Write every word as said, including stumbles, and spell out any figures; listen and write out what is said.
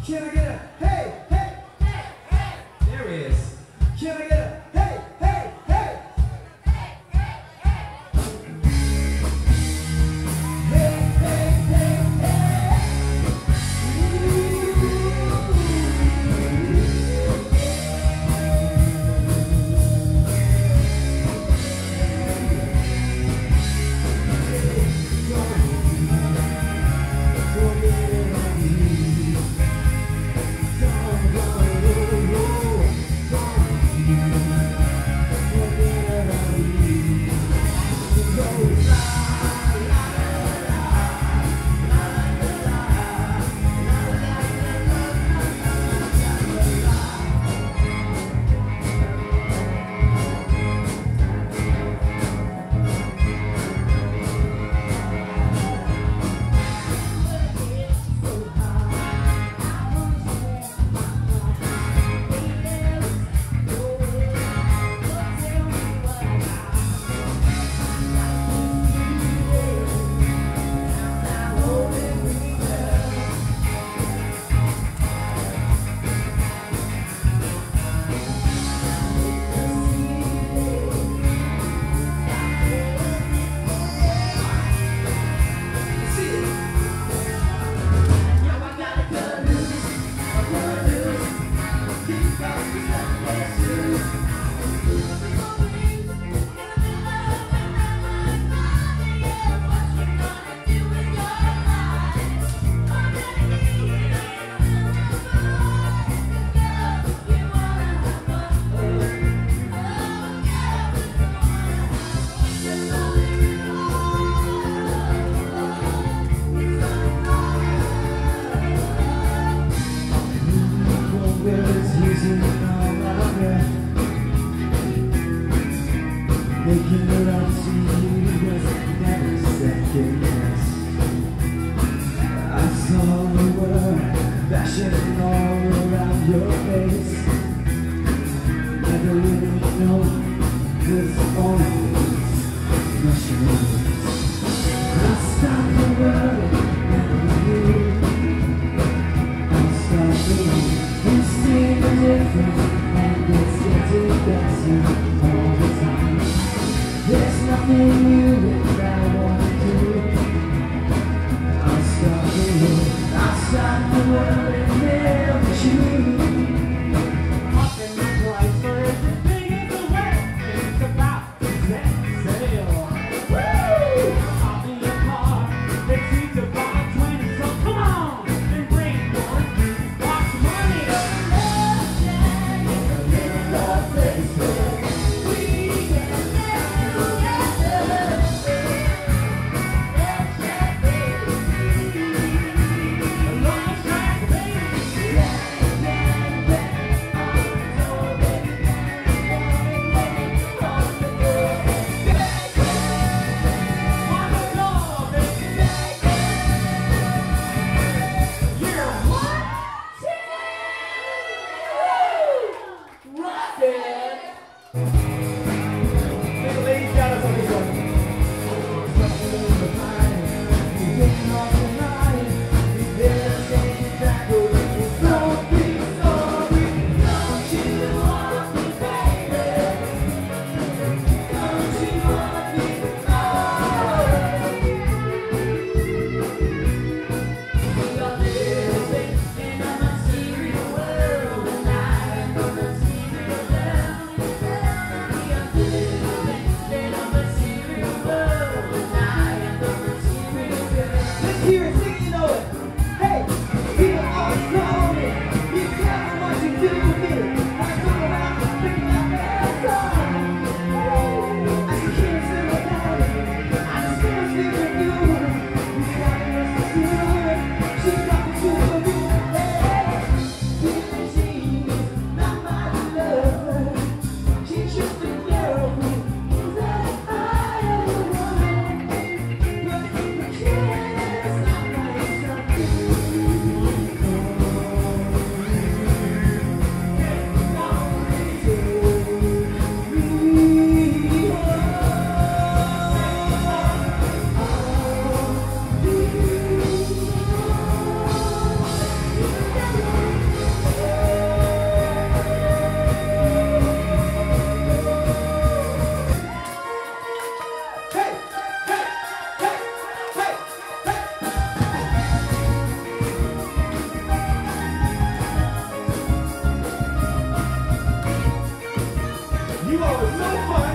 Can I get a hey, hey, hey, hey? There he is. Can I get a hey, hey, hey? Hey, hey, hey. Hey, hey, hey, hey. Making it up to you was never second guess. I saw the word flashing all around your face. Never really know this always rushing in. I stopped the world and you. I stopped the world. You see the difference and it's getting better all the time. There's nothing new that I want to do. I'll stop the world, I'll stop the world and never choose. Up in the price for everything in the world. It's about to set sail. Woo! I'll be a car that seats about twenty, so come on and bring one. Watch money. Living love faces. Long track, baby. are so fine.